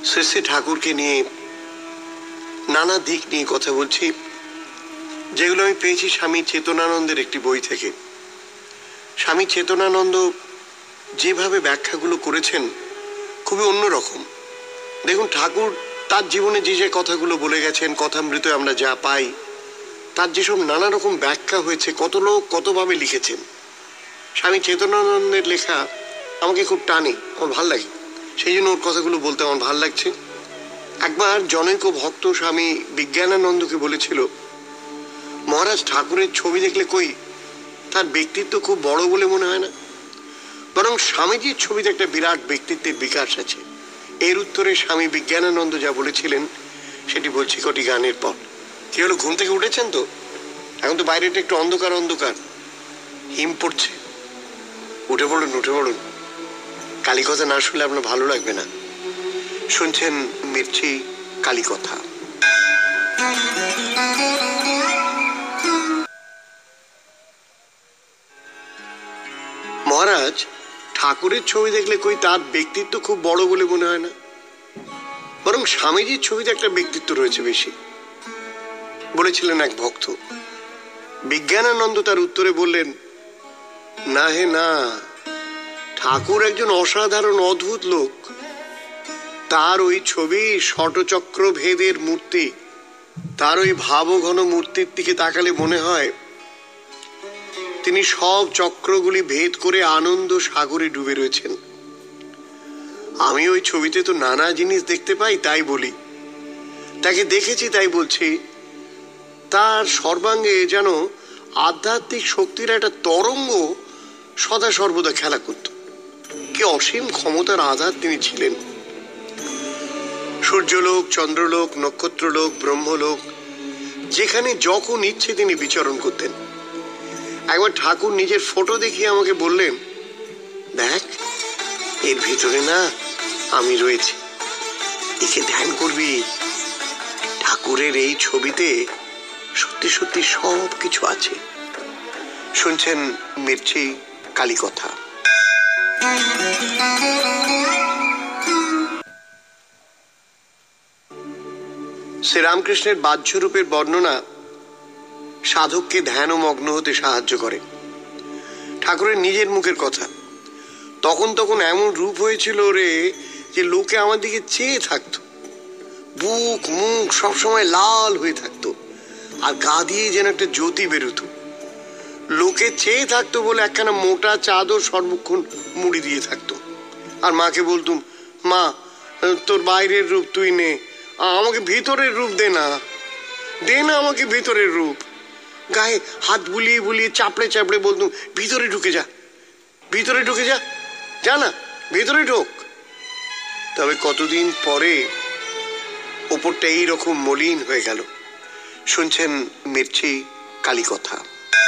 শ্রী শ্রী ঠাকুরকে নিয়ে নানা দিক নিয়ে কথা বলছি, যেগুলো আমি পেয়েছি স্বামী চেতনানন্দের একটি বই থেকে। স্বামী চেতনানন্দ যেভাবে ব্যাখ্যাগুলো করেছেন খুবই অন্যরকম। দেখুন, ঠাকুর তার জীবনে যে যে কথাগুলো বলে গেছেন, কথামৃতে আমরা যা পাই, তার যেসব নানা রকম ব্যাখ্যা হয়েছে, কত লোক কতভাবে লিখেছেন। স্বামী চেতনানন্দের লেখা আমাকে খুব টানে, আমার ভাল লাগে, সেই জন্য ওর কথাগুলো বলতে আমার ভাল লাগছে। একবার জনৈক ভক্ত স্বামী বিজ্ঞানানন্দকে বলেছিল, মহারাজ, ঠাকুরের ছবি দেখলে কই তার ব্যক্তিত্ব খুব বড় বলে মনে হয় না, বরং স্বামীজির ছবিতে একটা বিরাট ব্যক্তিত্বের বিকাশ আছে। এর উত্তরে স্বামী বিজ্ঞানানন্দ যা বলেছিলেন সেটি বলছি কটি গানের পর। কি হলো, ঘুম থেকে উঠেছেন তো? এখন তো বাইরেটা একটু অন্ধকার অন্ধকার, হিম পড়ছে। উঠে পড়ুন, উঠে পড়ুন, কালী কথা না শুনলে আপনার ভালো লাগবে না। শুনছেন মির্চি কালী কথা। মহারাজ, ঠাকুরের ছবি দেখলে কই তার ব্যক্তিত্ব খুব বড় বলে মনে হয় না, বরং স্বামীজির ছবিতে একটা ব্যক্তিত্ব রয়েছে বেশি, বলেছিলেন এক ভক্ত। বিজ্ঞানানন্দ তার উত্তরে বললেন, না হে না, ঠাকুর একজন অসাধারণ অদ্ভুত লোক। তার ওই ছবি ষটচক্র ভেদের মূর্তি, তার ওই ভাবঘন মূর্তির দিকে তাকালে মনে হয় তিনি সব চক্রগুলি ভেদ করে আনন্দ সাগরে ডুবে রয়েছেন। আমি ওই ছবিতে তো নানা জিনিস দেখতে পাই, তাই বলি, তাকে দেখেছি তাই বলছি। তার সর্বাঙ্গে যেন আধ্যাত্মিক শক্তির একটা তরঙ্গ সদা সর্বদা খেলা করত। কি অসীম ক্ষমতার আধার তিনি ছিলেন। সূর্যলোক, চন্দ্রলোক, নক্ষত্রলোক, ব্রহ্মলোক, যেখানে যখন ইচ্ছে তিনি বিচরণ করতেন। একবার ঠাকুর নিজের ফটো দেখিয়ে আমাকে বললেন, দেখ, এর ভিতরে না আমি রয়েছি, একে ধ্যান করবি। ঠাকুরের এই ছবিতে সত্যি সত্যি সব কিছু আছে। শুনছেন মির্চি কালী কথা। শ্রীরামকৃষ্ণের বাহ্যরূপের বর্ণনা সাধককে ধ্যান ও মগ্ন হতে সাহায্য করে। ঠাকুরের নিজের মুখের কথা, তখন তখন এমন রূপ হয়েছিল রে যে লোকে আমার দিকে চেয়ে থাকতো, বুক মুখ সবসময় লাল হয়ে থাকতো, আর গা দিয়ে যেন একটা জ্যোতি বেরোতো। লোকে চেয়ে থাকতো বলে একখানা মোটা চাদর সর্বক্ষণ মুড়ি দিয়ে থাকতো। আর মাকে বলতুম, মা, তোর বাইরের রূপ তুই নে, আমাকে ভিতরের রূপ দে না, দে না আমাকে ভিতরের রূপ। গায়ে হাত বুলিয়ে বুলিয়ে চাপড়ে চাপড়ে বলতুম, ভিতরে ঢুকে যা, ভিতরে ঢুকে যা, যা না, ভিতরে ঢোক। তবে কতদিন পরে ওপরটা এইরকম মলিন হয়ে গেল। শুনছেন মির্চি কালী কথা।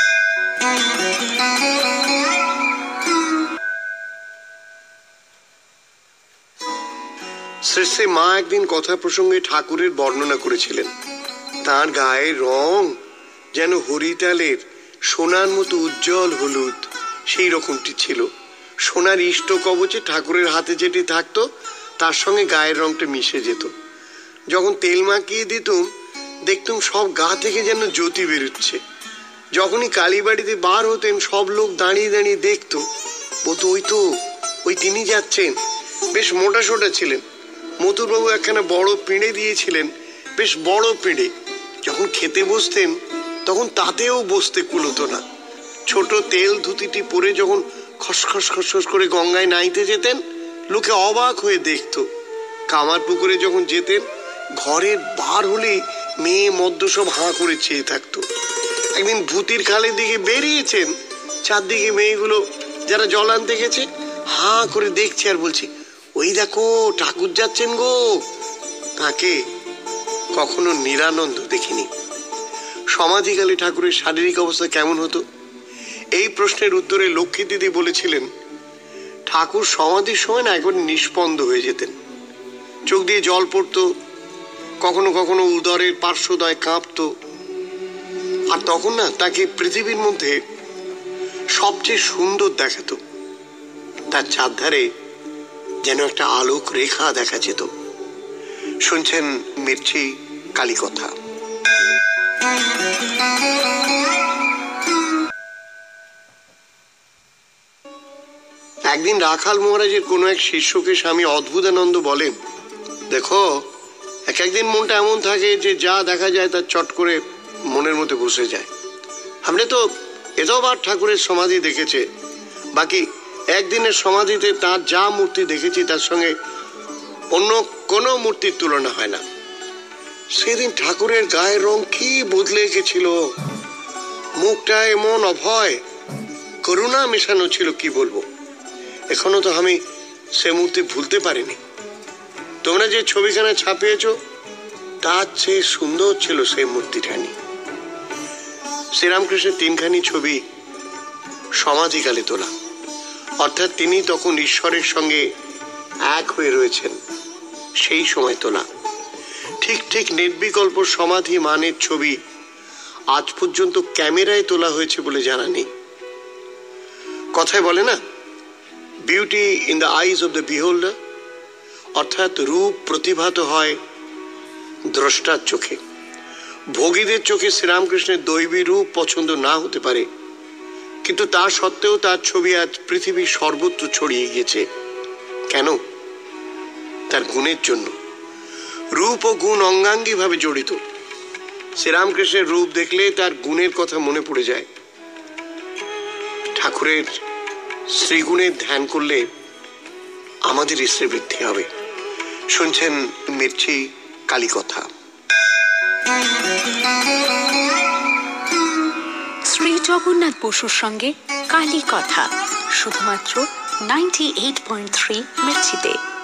শ্রী শ্রী মা একদিন কথা প্রসঙ্গে ঠাকুরের বর্ণনা করেছিলেন। তার গায়ের রং যেন হরিতালের সোনার মতো উজ্জ্বল হলুদ, সেই রকমটি ছিল। সোনার ইষ্ট কবচে ঠাকুরের হাতে যেটি থাকতো তার সঙ্গে গায়ের রংটা মিশে যেত। যখন তেল মাখিয়ে দিতুম, দেখতুম সব গা থেকে যেন জ্যোতি বেরোচ্ছে। যখনই কালীবাড়িতে বার হতেন, সব লোক দাঁড়িয়ে দাঁড়িয়ে দেখতো, বলতো, ওই তো, ওই তিনি যাচ্ছেন। বেশ মোটা সোটা ছিলেন। মথুরবাবু একখানা বড় পিঁড়ে দিয়েছিলেন, বেশ বড় পিঁড়ে। যখন খেতে বসতেন তখন তাতেও বসতে কুলোতো না। ছোট তেল ধুতিটি পরে যখন খসখস খসখস করে গঙ্গায় নাইতে যেতেন, লোকে অবাক হয়ে দেখতো। কামার পুকুরে যখন যেতেন, ঘরের বার হলে মেয়ে মদ্য সব হাঁ করে চেয়ে থাকতো। একদিন ভূতির খালের দিকে বেরিয়েছেন, চারদিকে মেয়েগুলো যারা জল আনতে গেছে হাঁ করে দেখছে আর বলছে, ওই দেখো ঠাকুর যাচ্ছেন গো। তাকে কখনো নিরানন্দ দেখিনি। সমাধিকালে ঠাকুরের শারীরিক অবস্থা কেমন হতো? এই প্রশ্নের উত্তরে লক্ষ্মী দিদি বলেছিলেন, ঠাকুর সমাধির সময় না একবার নিষ্পন্দ হয়ে যেতেন, চোখ দিয়ে জল পড়তো, কখনো কখনো উদরের পার্শ্বদয় কাঁপতো। আর তখন না তাকে পৃথিবীর মধ্যে সবচেয়ে সুন্দর দেখাতো। তার চারধারে যেন একটা আলোক রেখা দেখা যেত। শুনছেন মির্চি কালীকথা। একদিন রাখাল মহারাজের কোনো এক শিষ্যকে স্বামী অদ্ভুতানন্দ বলেন, দেখো, এক একদিন মনটা এমন থাকে যে যা দেখা যায় তার চট করে মনের মধ্যে বসে যায়। আমরা তো এতবার ঠাকুরের সমাধি দেখেছে, বাকি একদিনের সমাধিতে তার যা মূর্তি দেখেছি তার সঙ্গে অন্য কোনো মূর্তির তুলনা হয় না। সেদিন ঠাকুরের গায়ের রং কি বদলে গেছিল, মুখটা এমন অভয় করুণা মেশানো ছিল, কি বলবো। এখনো তো আমি সে মূর্তি ভুলতে পারিনি। তোমরা যে ছবিখানা ছাপিয়েছ তার চেয়ে সুন্দর ছিল সেই মূর্তিখানি। শ্রীরামকৃষ্ণের তিনখানি ছবি সমাধিকালে তোলা, অর্থাৎ তিনি তখন ঈশ্বরের সঙ্গে এক হয়ে রয়েছেন, সেই সময় তোলা। ঠিক ঠিক নির্বিকল্প সমাধি মানের ছবি আজ পর্যন্ত ক্যামেরায় তোলা হয়েছে বলে জানা নেই। কথায় বলে না, beauty in the eyes of the beholder, অর্থাৎ রূপ প্রতিভাত হয় দ্রষ্টার চোখে। ভোগীদের চোখে শ্রীরামকৃষ্ণের দৈবী রূপ পছন্দ না হতে পারে, কিন্তু তা সত্ত্বেও তার ছবি আজ পৃথিবীর সর্বত্র ছড়িয়ে গিয়েছে। কেন? তার গুণের জন্য। রূপ ও গুণ অঙ্গাঙ্গী ভাবে জড়িত। শ্রীরামকৃষ্ণের রূপ দেখলে তার গুণের কথা মনে পড়ে যায়। ঠাকুরের শ্রীগুণের ধ্যান করলে আমাদের ঈশ্বর বৃদ্ধি হবে। শুনছেন মির্চি কালীকথা। শ্রী জগন্নাথ বসুর সঙ্গে কালীকথা, শুধুমাত্র 98.3 মির্চিতে।